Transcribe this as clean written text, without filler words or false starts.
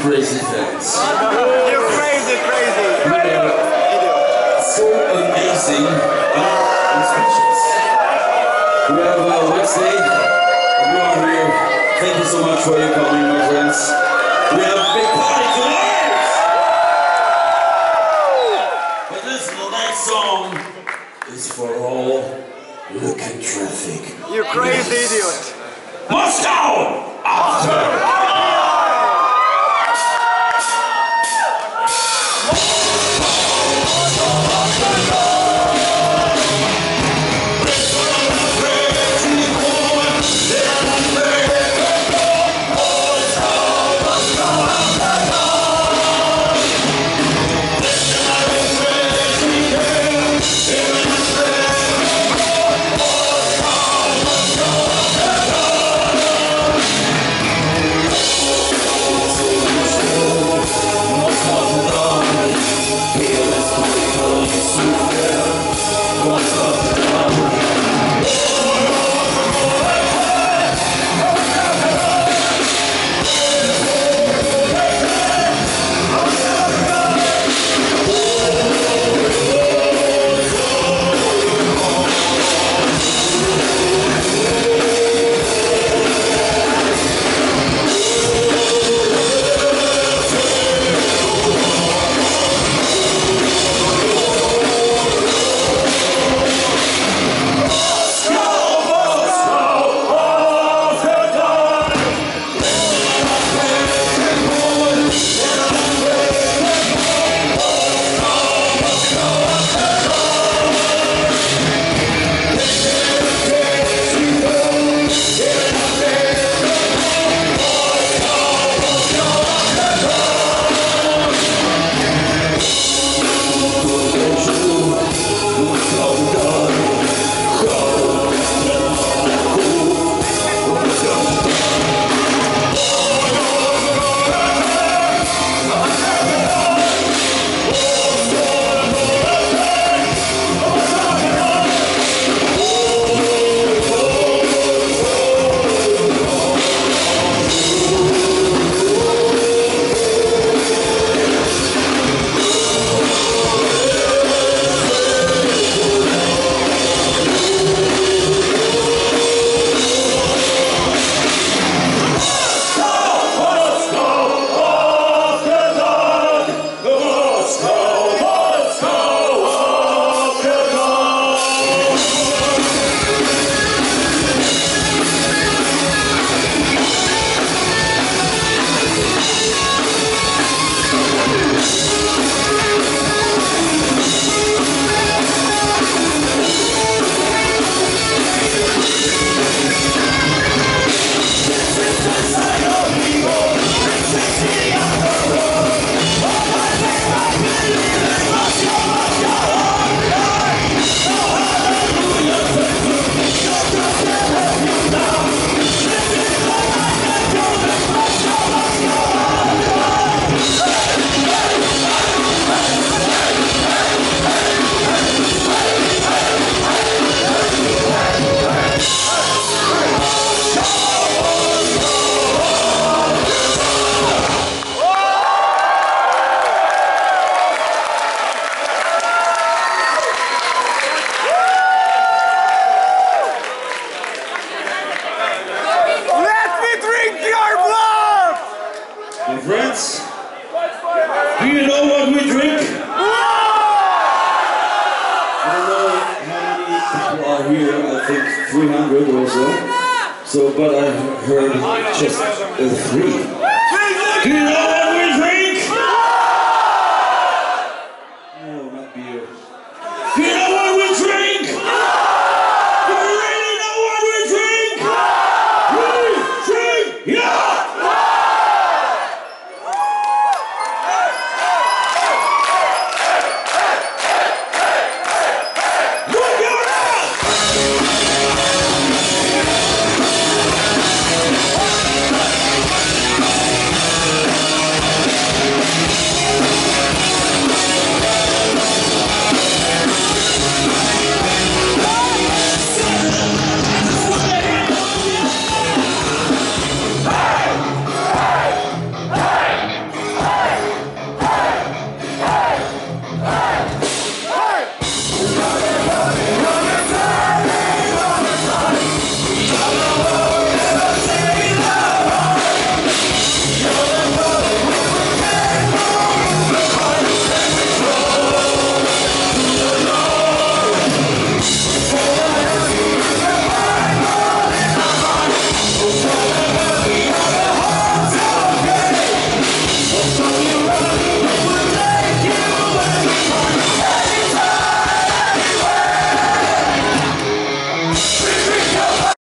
crazy fans. You're crazy, crazy. So amazing and speechless. We have Wednesday, everyone here. Thank you so much for your coming, my friends. We have a big party tonight! But listen, the next song is for all. Look at traffic. You crazy idiot. Moscow! After! My friends, do you know what we drink? I don't know how many people are here, I think 300 or so. But I heard just 3. Do you know